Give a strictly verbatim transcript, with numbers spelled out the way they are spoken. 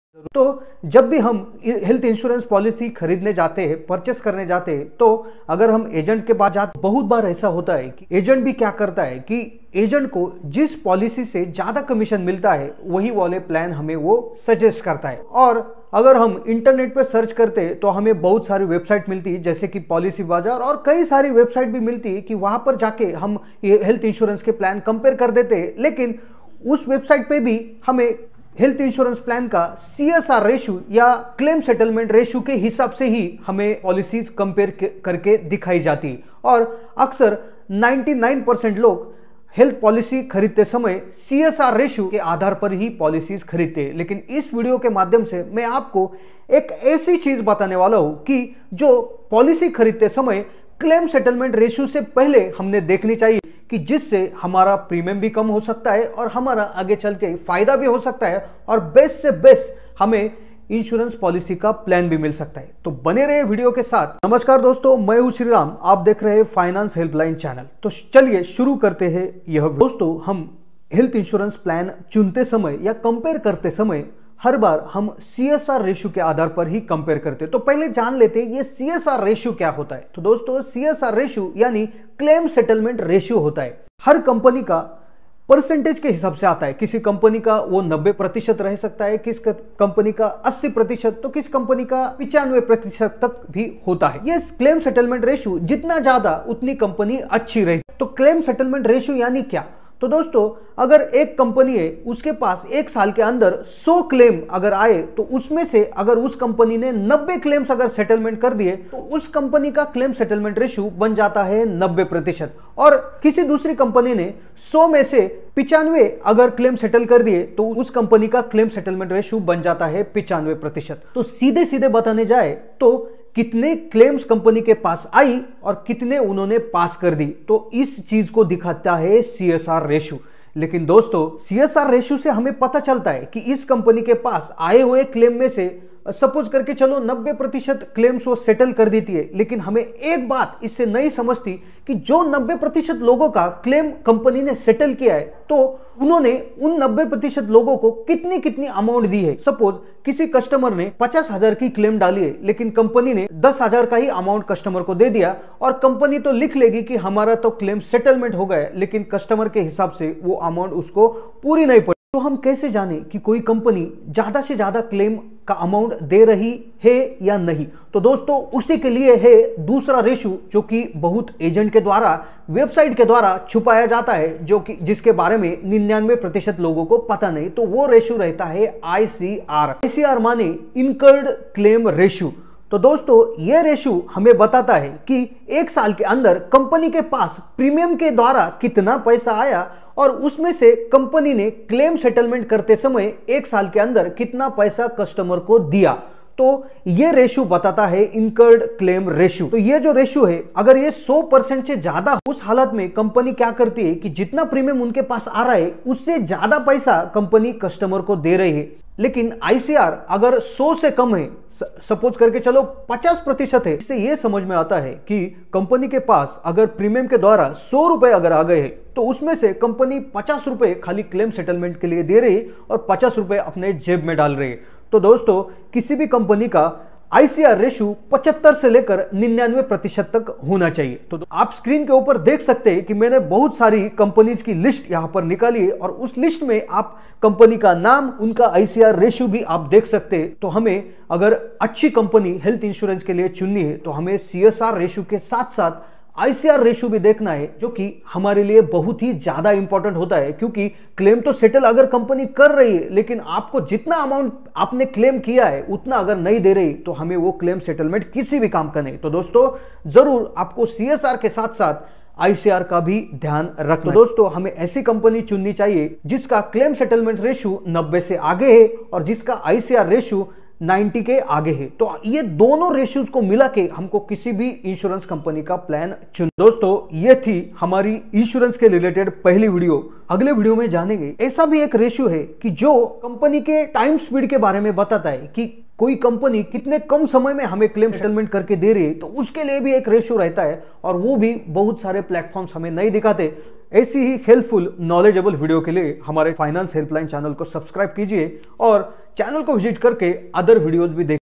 तो जब भी हम हेल्थ इंश्योरेंस पॉलिसी खरीदने जाते हैं, परचेस करने जाते हैं, तो अगर हम एजेंट के पास जाते, बहुत बार ऐसा होता है कि एजेंट भी क्या करता है कि एजेंट को जिस पॉलिसी से ज्यादा कमीशन मिलता है वही वाले प्लान हमें वो सजेस्ट करता है। और अगर हम इंटरनेट पर सर्च करते हैं तो हमें बहुत सारी वेबसाइट मिलती है, जैसे कि पॉलिसी बाजार, और कई सारी वेबसाइट भी मिलती है कि वहां पर जाके हम ये हेल्थ इंश्योरेंस के प्लान कंपेयर कर देते हैं। लेकिन उस वेबसाइट पे भी हमें हेल्थ इंश्योरेंस प्लान का सीएसआर रेशियो या क्लेम सेटलमेंट रेशियो के हिसाब से ही हमें पॉलिसीज कंपेयर करके दिखाई जाती है। और अक्सर निन्यानवे परसेंट लोग हेल्थ पॉलिसी खरीदते समय सीएसआर रेशियो के आधार पर ही पॉलिसीज खरीदते हैं। लेकिन इस वीडियो के माध्यम से मैं आपको एक ऐसी चीज बताने वाला हूं कि जो पॉलिसी खरीदते समय क्लेम सेटलमेंट रेशियो से पहले हमने देखनी चाहिए, कि जिससे हमारा प्रीमियम भी कम हो सकता है और हमारा आगे चल के फायदा भी हो सकता है, और बेस्ट से बेस्ट हमें इंश्योरेंस पॉलिसी का प्लान भी मिल सकता है। तो बने रहे वीडियो के साथ। नमस्कार दोस्तों, मैं हूं श्रीराम, आप देख रहे हैं फाइनेंस हेल्पलाइन चैनल। तो चलिए शुरू करते हैं यह। दोस्तों, हम हेल्थ इंश्योरेंस प्लान चुनते समय या कंपेयर करते समय हर बार हम सीएसआर रेशियो के आधार पर ही कंपेयर करते हैं। तो पहले जान लेते हैं ये सीएसआर रेशियो क्या होता है। तो दोस्तों, सीएसआर रेशियो यानी क्लेम सेटलमेंट रेशियो होता है। हर कंपनी का परसेंटेज के हिसाब से आता है। किसी कंपनी का वो नब्बे प्रतिशत रह सकता है, किस कंपनी का अस्सी प्रतिशत, तो किस कंपनी का पिचानवे प्रतिशत तक भी होता है। ये क्लेम सेटलमेंट रेशियो जितना ज्यादा उतनी कंपनी अच्छी रही। तो क्लेम सेटलमेंट रेशियो यानी क्या? तो दोस्तों, अगर एक कंपनी है, उसके पास एक साल के अंदर सौ क्लेम अगर आए, तो उसमें से अगर उस कंपनी ने नब्बे क्लेम्स अगर सेटलमेंट कर दिए, तो उस कंपनी का क्लेम सेटलमेंट रेशियो बन जाता है नब्बे प्रतिशत। और किसी दूसरी कंपनी ने सौ में से पिचानवे अगर क्लेम सेटल कर दिए, तो उस कंपनी का क्लेम सेटलमेंट रेशियो बन जाता है पिचानवे प्रतिशत। तो सीधे सीधे बताने जाए तो कितने क्लेम्स कंपनी के पास आई और कितने उन्होंने पास कर दी, तो इस चीज को दिखाता है सीएसआर रेशियो। लेकिन दोस्तों, सीएसआर रेशियो से हमें पता चलता है कि इस कंपनी के पास आए हुए क्लेम में से सपोज करके चलो नब्बे प्रतिशत क्लेम्स वो सेटल कर देती है। लेकिन हमें एक बात इससे नहीं समझती कि जो नब्बे प्रतिशत लोगों का क्लेम कंपनी ने सेटल किया है, तो उन्होंने उन नब्बे प्रतिशत लोगों को कितनी कितनी अमाउंट दी है। सपोज किसी कस्टमर ने पचास हजार की क्लेम डाली है, लेकिन कंपनी ने दस हजार का ही अमाउंट कस्टमर को दे दिया, और कंपनी तो लिख लेगी कि हमारा तो क्लेम सेटलमेंट हो गया, लेकिन कस्टमर के हिसाब से वो अमाउंट उसको पूरी नहीं पड़ी। तो हम कैसे जाने कि कोई कंपनी ज्यादा से ज्यादा क्लेम का अमाउंट दे रही है या नहीं? तो दोस्तों, उसी के लिए है दूसरा रेशियो, जो कि बहुत एजेंट के द्वारा, वेबसाइट के द्वारा छुपाया जाता है, जो कि जिसके बारे में निन्यानवे प्रतिशत लोगों को पता नहीं। तो वो रेशियो रहता है आईसीआर। आईसीआर माने इनकर्ड क्लेम रेशियो। तो दोस्तों, यह रेशियो हमें बताता है कि एक साल के अंदर कंपनी के पास प्रीमियम के द्वारा कितना पैसा आया, और उसमें से कंपनी ने क्लेम सेटलमेंट करते समय एक साल के अंदर कितना पैसा कस्टमर को दिया। तो ये रेशियो बताता है इनकर्ड क्लेम रेशियो। तो ये जो रेशियो है, अगर ये सौ परसेंट से ज्यादा, उस हालत में कंपनी क्या करती है कि जितना प्रीमियम उनके पास आ रहा है उससे ज्यादा पैसा कंपनी कस्टमर को दे रही है। लेकिन आईसीआर अगर सौ से कम है, सपोज करके चलो पचास प्रतिशत है, इससे यह समझ में आता है कि कंपनी के पास अगर प्रीमियम के द्वारा सौ रुपए अगर आ गए हैं, तो उसमें से कंपनी पचास रुपए खाली क्लेम सेटलमेंट के लिए दे रही है और पचास रुपए अपने जेब में डाल रही है। तो दोस्तों, किसी भी कंपनी का आईसीआर रेशियो पचहत्तर से लेकर निन्यानवे प्रतिशत तक होना चाहिए। तो आप स्क्रीन के ऊपर देख सकते हैं कि मैंने बहुत सारी कंपनीज की लिस्ट यहां पर निकाली है, और उस लिस्ट में आप कंपनी का नाम, उनका आईसीआर रेशियो भी आप देख सकते हैं। तो हमें अगर अच्छी कंपनी हेल्थ इंश्योरेंस के लिए चुननी है, तो हमें सीएसआर रेशियो के साथ साथ आईसीआर रेशियो भी देखना है, जो कि हमारे लिए बहुत ही ज्यादा इंपॉर्टेंट होता है। क्योंकि क्लेम तो सेटल अगर कंपनी कर रही है, लेकिन आपको जितना अमाउंट आपने क्लेम किया है उतना अगर नहीं दे रही, तो हमें वो क्लेम सेटलमेंट किसी भी काम का नहीं। तो दोस्तों, जरूर आपको सीएसआर के साथ साथ आईसीआर का भी ध्यान रखना। तो दोस्तों, हमें ऐसी कंपनी चुननी चाहिए जिसका क्लेम सेटलमेंट रेशियो नब्बे से आगे है और जिसका आईसीआर रेशियो नब्बे के आगे है। तो ये दोनों रेशियोज को मिला के हमको किसी भी इंश्योरेंस कंपनी का प्लान चुन। दोस्तों, ये थी हमारी इंश्योरेंस के रिलेटेड पहली वीडियो। अगले वीडियो में जानेंगे ऐसा भी एक रेशियो है कि जो कंपनी के टाइम स्पीड के बारे में बताता है कि कोई कंपनी कितने कम समय में हमें क्लेम सेटलमेंट करके दे रही है, तो उसके लिए भी एक रेशियो रहता है, और वो भी बहुत सारे प्लेटफॉर्म्स हमें नहीं दिखाते। ऐसी ही हेल्पफुल नॉलेजेबल वीडियो के लिए हमारे फाइनेंस हेल्पलाइन चैनल को सब्सक्राइब कीजिए और चैनल को विजिट करके अदर वीडियोज भी देख